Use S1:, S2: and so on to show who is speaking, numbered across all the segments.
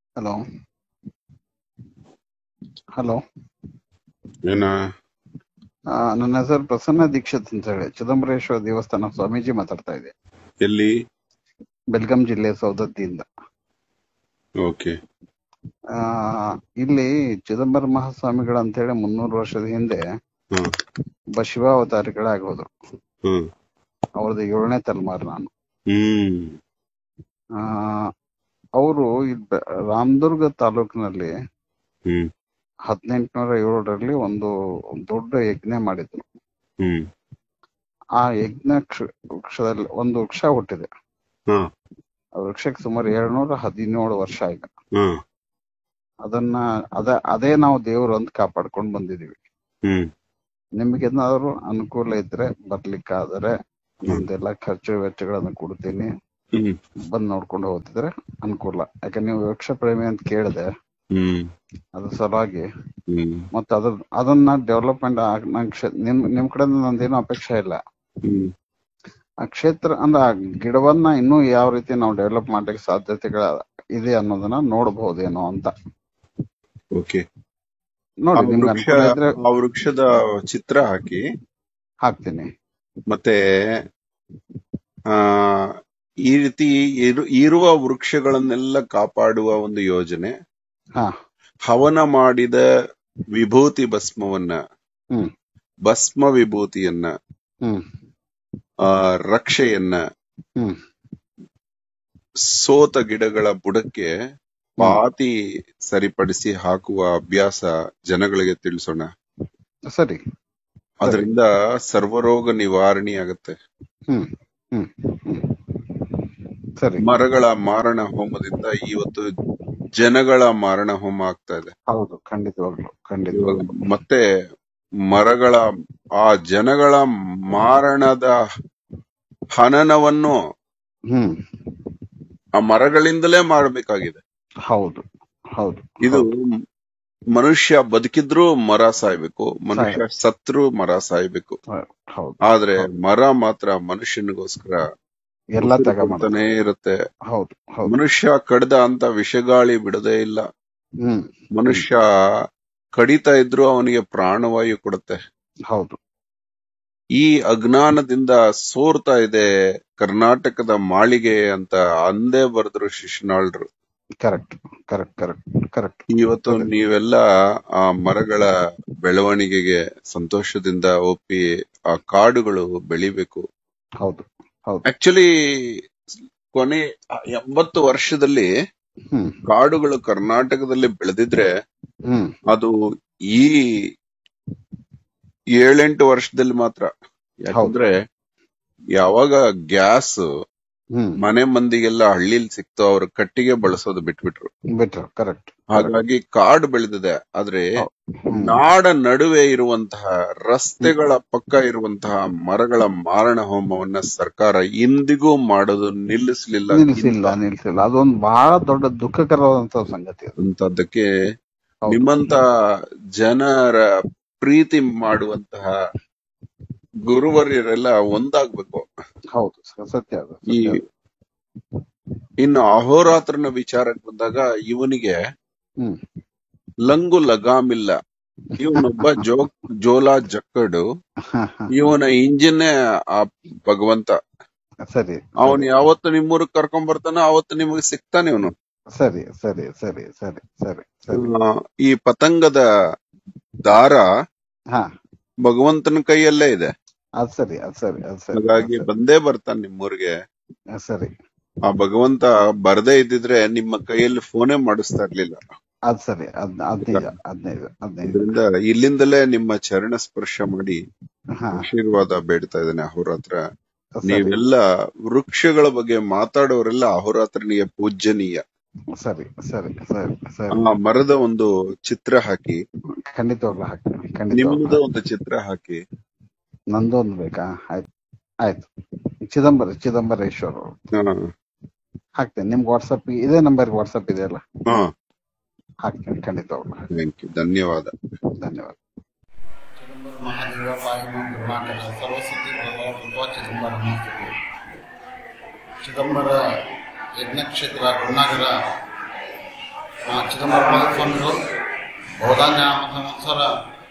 S1: Hello hello
S2: ಏನ
S1: ನನ್ನ ಹೆಸರು ಪ್ರಸನ್ನ ದೀಕ್ಷಿತ್ ಅಂತ ಹೇಳಿ ಚಿದಂಬರೇಶ್ವರ ದೇವಸ್ಥಾನ ಸ್ವಾಮೀಜಿ ಮಾತಾಡ್ತಾ ಇದೆ.
S2: ಎಲ್ಲಿ?
S1: ಬೆಲ್ಗಾಂ ಜಿಲ್ಲೆ ಸೌದತ್ತಿಯಿಂದ.
S2: ಓಕೆ.
S1: ಆ, ಇಲ್ಲಿ ಚಿದಂಬರ ಮಹಾಸ್ವಾಮಿಗಳು ಅಂತ ಹೇಳಿ 300 ವರ್ಷದ ಹಿಂದೆ
S2: ಹ್ಮ್
S1: ಒಬ್ಬ ಶಿವಾವತಾರಿಗಳಾಗಿ ಹೋದ್ರು.
S2: ಹ್ಮ್
S1: ಅವ್ರದ್ದು 7ನೇ ತಲೆಮಾರು ನಾನು.
S2: ಹ್ಮ್
S1: ಅವರು ರಾಮದುರ್ಗ ತಾಲೂಕಿನಲ್ಲಿ
S2: ಹ್ಮ್
S1: 1807ರಲ್ಲಿ ಒಂದು ದೊಡ್ಡ ಯಜ್ಞ ಮಾಡಿದ್ರು.
S2: ಹ್ಮ್
S1: ಆ ಯಜ್ಞ ವೃಕ್ಷದಲ್ಲಿ ಒಂದು ವೃಕ್ಷ ಹುಟ್ಟಿದೆ.
S2: ಹ್ಮ್
S1: ಆ ವೃಕ್ಷಕ್ಕೆ ಸುಮಾರು 717 ವರ್ಷ ಈಗ.
S2: ಹ್ಮ್
S1: ಅದನ್ನ ಅದೇ ನಾವು ದೇವರು ಅಂತ ಕಾಪಾಡ್ಕೊಂಡು ಬಂದಿದೀವಿ.
S2: ಹ್ಮ್
S1: ನಿಮ್ಗೇನಾದ್ರು ಅನುಕೂಲ ಇದ್ರೆ ಬರ್ಲಿಕ್ಕಾದರೆ ನಮ್ದೆಲ್ಲ ಖರ್ಚು ವೆಚ್ಚಗಳನ್ನ ಕೊಡ್ತೀನಿ,
S2: ಹ್ಮ್
S1: ಬಂದ್ ನೋಡ್ಕೊಂಡು ಹೋಗ್ತಿದ್ರೆ ಅನುಕೂಲ. ಯಾಕಂದ್ರೆ ನೀವು ವೃಕ್ಷ ಪ್ರೇಮಿ ಅಂತ ಕೇಳಿದೆ,
S2: ಹ್ಮ್
S1: ಅದ್ರ ಸಲುವಾಗಿ.
S2: ಹ್ಮ್
S1: ಮತ್ತೆ ಅದನ್ನ ಡೆವಲಪ್ಮೆಂಟ್ ನಿಮ್ ಕಡೆ ನಂದೇನು ಅಪೇಕ್ಷೆ ಇಲ್ಲ.
S2: ಹ್ಮ್
S1: ಆ ಕ್ಷೇತ್ರ ಅಂದ್ರೆ ಆ ಗಿಡವನ್ನ ಇನ್ನೂ ಯಾವ ರೀತಿ ನಾವು ಡೆವಲಪ್ ಮಾಡ್ಲಿಕ್ಕೆ ಸಾಧ್ಯತೆಗಳ ಇದೆ ಅನ್ನೋದನ್ನ ನೋಡಬಹುದೇನೋ ಅಂತ.
S2: ಓಕೆ.
S1: ನೋಡಿ, ನಿಮ್ಗೆ ಅನುಕೂಲ ಇದ್ರೆ
S2: ಆ ವೃಕ್ಷದ ಚಿತ್ರ ಹಾಕಿ
S1: ಹಾಕ್ತೀನಿ.
S2: ಮತ್ತೆ ಆ ಈ ರೀತಿ ಇರುವ ವೃಕ್ಷಗಳನ್ನೆಲ್ಲ ಕಾಪಾಡುವ ಒಂದು ಯೋಜನೆ,
S1: ಹಾ,
S2: ಹವನ ಮಾಡಿದ ವಿಭೂತಿ ಭಸ್ಮವನ್ನ,
S1: ಹ್ಮ್
S2: ಭಸ್ಮ ವಿಭೂತಿಯನ್ನ,
S1: ಹ್ಮ್
S2: ರಕ್ಷೆಯನ್ನ
S1: ಹ್ಮ್
S2: ಸೋತ ಗಿಡಗಳ ಬುಡಕ್ಕೆ ಪಾತಿ ಸರಿಪಡಿಸಿ ಹಾಕುವ ಅಭ್ಯಾಸ ಜನಗಳಿಗೆ ತಿಳಿಸೋಣ.
S1: ಸರಿ.
S2: ಅದರಿಂದ ಸರ್ವರೋಗ ನಿವಾರಣೆ ಆಗುತ್ತೆ.
S1: ಹ್ಮ್ ಹ್ಮ್ ಹ್ಮ್ ಸರಿ.
S2: ಮರಗಳ ಮಾರಣ ಹೋಮದಿಂದ ಇವತ್ತು ಜನಗಳ ಮಾರಣ ಹೋಮ ಆಗ್ತಾ ಇದೆ.
S1: ಹೌದು, ಖಂಡಿತವಾಗ್ಲು.
S2: ಮತ್ತೆ ಮರಗಳ ಆ ಜನಗಳ ಮಾರಣದ ಹನನವನ್ನು
S1: ಹ್ಮ್
S2: ಆ ಮರಗಳಿಂದಲೇ ಮಾಡಬೇಕಾಗಿದೆ.
S1: ಹೌದು ಹೌದು.
S2: ಇದು ಮನುಷ್ಯ ಬದುಕಿದ್ರೂ ಮರ ಸಾಯ್ಬೇಕು, ಮನುಷ್ಯ ಸತ್ರು ಮರ ಸಾಯ್ಬೇಕು.
S1: ಹೌದು.
S2: ಆದ್ರೆ ಮರ ಮಾತ್ರ ಮನುಷ್ಯನಿಗೋಸ್ಕರ
S1: ಎಲ್ಲ
S2: ತಗೊಂತಾನೆ ಇರುತ್ತೆ.
S1: ಹೌದು.
S2: ಮನುಷ್ಯ ಕಡ್ದ ಅಂತ ವಿಷಗಾಳಿ ಬಿಡದೇ ಇಲ್ಲ.
S1: ಹ್ಮ್
S2: ಮನುಷ್ಯ ಕಡಿತಾ ಇದ್ರು ಅವನಿಗೆ ಪ್ರಾಣವಾಯು ಕೊಡುತ್ತೆ.
S1: ಹೌದು.
S2: ಈ ಅಜ್ಞಾನದಿಂದ ಸೋರ್ತಾ ಇದೆ ಕರ್ನಾಟಕದ ಮಾಳಿಗೆ ಅಂತ ಅಂದೇ ಬರೆದ್ರು ಶಿಶುನಾಳ್ರು.
S1: ಕರೆಕ್ಟ್.
S2: ಇವತ್ತು ನೀವೆಲ್ಲ ಆ ಮರಗಳ ಬೆಳವಣಿಗೆಗೆ ಸಂತೋಷದಿಂದ ಒಪ್ಪಿ ಆ ಕಾಡುಗಳು ಬೆಳಿಬೇಕು.
S1: ಹೌದು.
S2: ಆಕ್ಚುಲಿ ಕೊನೆ 80 ವರ್ಷದಲ್ಲಿ ಕಾಡುಗಳು ಕರ್ನಾಟಕದಲ್ಲಿ ಬೆಳೆದಿದ್ರೆ ಅದು ಈ 7-8 ವರ್ಷದಲ್ಲಿ ಮಾತ್ರ. ಯಾಕಂದ್ರೆ ಯಾವಾಗ ಗ್ಯಾಸ್ ಮನೆ ಮಂದಿಗೆಲ್ಲ ಹಳ್ಳಿಲಿ ಸಿಕ್ತು, ಅವ್ರ ಕಟ್ಟಿಗೆ ಬಳಸೋದು ಬಿಟ್ಬಿಟ್ರು.
S1: ಕರೆಕ್ಟ್.
S2: ಹಾಗಾಗಿ ಕಾಡು ಬೆಳೆದಿದೆ. ಆದ್ರೆ ನಾಡ ನಡುವೆ ಇರುವಂತಹ ರಸ್ತೆಗಳ ಪಕ್ಕ ಇರುವಂತಹ ಮರಗಳ ಮಾರಣ ಹೋಮವನ್ನ ಸರ್ಕಾರ ಇಂದಿಗೂ ಮಾಡೋದು ನಿಲ್ಲಿಸಲಿಲ್ಲ.
S1: ಅದೊಂದು ಬಹಳ ದೊಡ್ಡ ದುಃಖಕರವಾದಂತಹ ಸಂಗತಿ
S2: ಅಂತದಕ್ಕೆ ನಿಮ್ಮಂತ ಜನರ ಪ್ರೀತಿ ಮಾಡುವಂತಹ ಗುರುವರ್ಯರೆಲ್ಲ ಒಂದಾಗ್ಬೇಕು.
S1: ಹೌದು, ಸತ್ಯ.
S2: ಇನ್ನು ಅಹೋರಾತ್ರನ ವಿಚಾರಕ್ಕೆ ಬಂದಾಗ ಇವನಿಗೆ ಲಂಗು ಲಗಾಮಿಲ್ಲ. ಇವನೊಬ್ಬ ಜೋಲಾ ಜಕ್ಕಡು, ಇವನ ಇಂಜಿನ್ನೇ ಆ ಭಗವಂತ.
S1: ಸರಿ.
S2: ಅವನು ಯಾವತ್ತು ನಿಮ್ಮೂರಿಗೆ ಕರ್ಕೊಂಡ್ ಬರ್ತಾನ ಅವತ್ತು ನಿಮಗೆ ಸಿಗ್ತಾನೆ ಇವನು.
S1: ಸರಿ.
S2: ಈ ಪತಂಗದ ದಾರ ಭಗವಂತನ ಕೈಯಲ್ಲೇ ಇದೆ.
S1: ಸರಿ.
S2: ಹಾಗಾಗಿ ಬಂದೇ ಬರ್ತಾನೆ ನಿಮ್ಮೂರಿಗೆ.
S1: ಸರಿ.
S2: ಆ ಭಗವಂತ ಬರದೇ ಇದ್ದಿದ್ರೆ ನಿಮ್ಮ ಕೈಯಲ್ಲಿ ಫೋನೇ ಮಾಡಿಸ್ತಾ ಇರ್ಲಿಲ್ಲ.
S1: ಸರಿ.
S2: ಇದರಿಂದ ಇಲ್ಲಿಂದಲೇ ನಿಮ್ಮ ಚರಣ ಸ್ಪರ್ಶ ಮಾಡಿ ಆಶೀರ್ವಾದ ಬೇಡ್ತಾ ಇದ್ದೇನೆ ಅಹೋರಾತ್ರ. ನೀವೆಲ್ಲ ವೃಕ್ಷಗಳ ಬಗ್ಗೆ ಮಾತಾಡೋರೆಲ್ಲ ಅಹೋರಾತ್ರನಿಗೆ ಪೂಜ್ಯನೀಯ.
S1: ಸರಿ.
S2: ಆ ಮರದ ಒಂದು ಚಿತ್ರ ಹಾಕಿ,
S1: ಖಂಡಿತವಾಗ್ಲೂ ಹಾಕ್ತೀನಿ.
S2: ನಿಮ್ದು ಒಂದು ಚಿತ್ರ ಹಾಕಿ.
S1: ನಂದೊಂದು ಬೇಕಾ? ಆಯ್ತು. ಚಿದಂಬರೇಶ್ವರ ಹಾಕ್ತೇನೆ. ನಿಮ್ಗೆ ವಾಟ್ಸಪ್ ಇದೇ ನಂಬರ್ ವಾಟ್ಸಪ್ ಇದೆಯಲ್ಲ? ಹಾಕ್ತೇನೆ ಖಂಡಿತವಾಗ್ಲೂ.
S2: Thank you. ಧನ್ಯವಾದ.
S1: ಚಿದಂಬರ ಮಹಾದೇವ ಕರ್ನಾಟಕ ಸರ್ವಸಿದ್ಧಿ ಚಿದಂಬರ ಮಹಾದೇವ ಚಿದಂಬರ ಯಜ್ಞಕ್ಷೇತ್ರ ಗುರುನಗರ ಚಿದಂಬರ ಮಹಾಸ್ವಾಮಿಗಳು ಬಹುಧಾನ್ಯ ಸಂವತ್ಸರ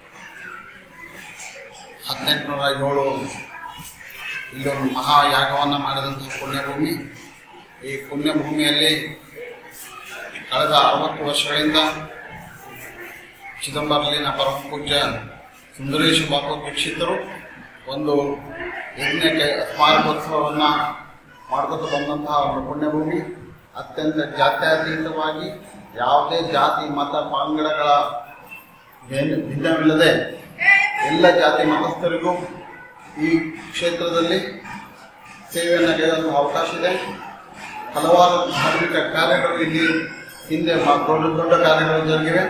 S1: 1807 ಇಲ್ಲೊಂದು ಮಹಾಯಾಗವನ್ನು ಮಾಡಿದಂತಹ ಪುಣ್ಯಭೂಮಿ. ಈ ಪುಣ್ಯಭೂಮಿಯಲ್ಲಿ ಕಳೆದ 60 ವರ್ಷಗಳಿಂದ ಚಿದಂಬರಲಿನ ಪರಮ ಪೂಜ್ಯ ಸುಂದರೇಶ ಬಾಬು ದೀಕ್ಷಿತರು ಒಂದು ಯಜ್ಞಕ್ಕೆ ಸ್ಮಾರಕೋತ್ಸವವನ್ನು ಮಾಡ್ಕೊತ ಬಂದಂತಹ ಒಂದು ಪುಣ್ಯಭೂಮಿ. ಅತ್ಯಂತ ಜಾತ್ಯತೀತವಾಗಿ ಯಾವುದೇ ಜಾತಿ ಮತ ಪಂಗಡಗಳ ಭಿನ್ನವಿಲ್ಲದೆ ಎಲ್ಲ ಜಾತಿ ಮತಸ್ಥರಿಗೂ ಈ ಕ್ಷೇತ್ರದಲ್ಲಿ ಸೇವೆಯನ್ನು ನೀಡುವಂತಹ ಅವಕಾಶ ಇದೆ. ಹಲವಾರು ಧಾರ್ಮಿಕ ಕಾರ್ಯಗಳು ಇಲ್ಲಿ ಹಿಂದೆ ದೊಡ್ಡ ಕಾರ್ಯಗಳು ಜರುಗಿವೆ.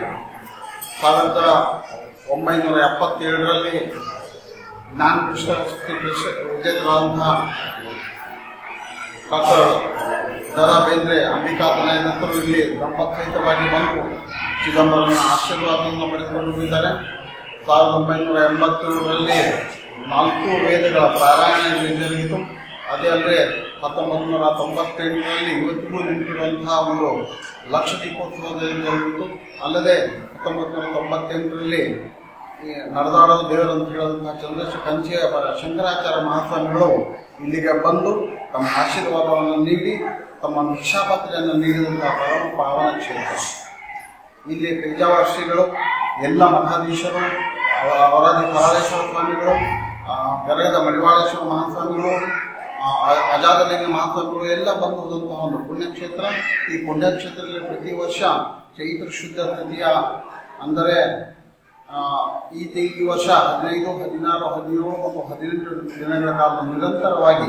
S1: 1977ರಲ್ಲಿ ಜ್ಞಾನಕೃಷ್ಣ ವಿಜೇತರಾದಂತಹ ಡಾಕ್ಟರ್ ದ.ರಾ. ಬೇಂದ್ರೆ ಅಂಬಿಕಾತನಯನಂತರು ಇಲ್ಲಿ ದಂಪತ್ಸಹಿತವಾಗಿ ಬಂದು ಚಿದಂಬರನ ಆಶೀರ್ವಾದವನ್ನು ಪಡೆದುಕೊಂಡು ಹೋಗಿದ್ದಾರೆ. 1987ರಲ್ಲಿ 4 ವೇದಗಳ ಪಾರಾಯಣ ಇಲ್ಲಿ ಜರುಗಿತು. ಅದೇ ಅಲ್ಲದೆ 1998ರಲ್ಲಿ ಇವತ್ತಿಗೂ ನಿಂತಿರುವಂತಹ ಒಂದು ಲಕ್ಷ ದೀಪೋತ್ಸವದಲ್ಲಿ ಜರುಗಿತು. ಅಲ್ಲದೆ 1998ರಲ್ಲಿ ನಡೆದಾಡೋ ದೇವರು ಅಂತ ಹೇಳುವಂತಹ ಚಂದ್ರಶೇಖರ ಕಂಚಿಯ ಶಂಕರಾಚಾರ್ಯ ಮಹಾಸ್ವಾಮಿಗಳು ಇಲ್ಲಿಗೆ ಬಂದು ತಮ್ಮ ಆಶೀರ್ವಾದವನ್ನು ನೀಡಿ ತಮ್ಮ ಭಿಕ್ಷಾಪಾತ್ರೆಯನ್ನು ನೀಡಿದಂತಹ ಪರಮ ಪಾವನ ಕ್ಷೇತ್ರ. ಇಲ್ಲಿ ಪೇಜಾವರ ಶ್ರೀಗಳು, ಎಲ್ಲ ಮಠಾಧೀಶರು, ಅವರಾದಿ ಕರಾಳೇಶ್ವರ ಸ್ವಾಮಿಗಳು, ಗರಗದ ಮಡಿವಾಳೇಶ್ವರ ಮಹಾಸ್ವಾಮಿಗಳು, ಅಜಾದಲಿಂಗ ಮಹಾಸ್ವಾಮಿಗಳು ಎಲ್ಲ ಬಂದು ಹೋದಂತಹ ಒಂದು ಪುಣ್ಯಕ್ಷೇತ್ರ. ಈ ಪುಣ್ಯಕ್ಷೇತ್ರದಲ್ಲಿ ಪ್ರತಿ ವರ್ಷ ಚೈತ್ರ ಶುದ್ಧ ತೃತೀಯ ಅಂದರೆ ಈ ವರ್ಷ 15, 16, 17 ಮತ್ತು 18 ದಿನಗಳ ಕಾಲ ನಿರಂತರವಾಗಿ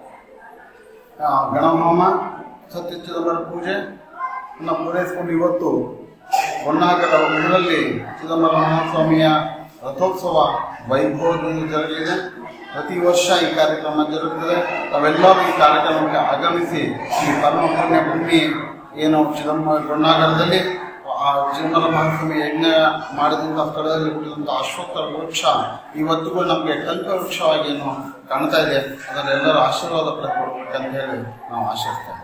S1: ಗಣಹೋಮ, ಸತ್ಯ ಚಿದಂಬರ ಪೂಜೆ ಪೂರೈಸಿಕೊಂಡು ಇವತ್ತು ಹೊನ್ನಾಗರ ಊರಲ್ಲಿ ಚಿದಂಬರ ಮಹಾಸ್ವಾಮಿಯ ರಥೋತ್ಸವ ವೈಭವದಿಂದ ಜರುಗಲಿದೆ. ಪ್ರತಿ ವರ್ಷ ಈ ಕಾರ್ಯಕ್ರಮ ಜರುಗುತ್ತದೆ. ತಾವೆಲ್ಲರೂ ಈ ಕಾರ್ಯಕ್ರಮಕ್ಕೆ ಆಗಮಿಸಿ ಈ ಪರಮ ಪುಣ್ಯ ಭೂಮಿ ಏನು ಹೊನ್ನಾಗರದಲ್ಲಿ ಚಿದಂಬರ ಮಹಾಸ್ವಾಮಿ ಯಜ್ಞ ಮಾಡಿದಂತಹ ಸ್ಥಳದಲ್ಲಿ ಹುಟ್ಟಿದಂಥ ಅಶ್ವತ್ಥ ವೃಕ್ಷ ಇವತ್ತಿಗೂ ನಮಗೆ ಕಲ್ಪ ವೃಕ್ಷವಾಗಿ ಏನು ಕಾಣ್ತಾ ಇದೆ. ಅದರ ಎಲ್ಲರೂ ಆಶೀರ್ವಾದ ಪಡೆದುಕೊಳ್ಬೇಕಂತ ಹೇಳಿ ನಾವು ಆಶಿಸ್ತೇವೆ.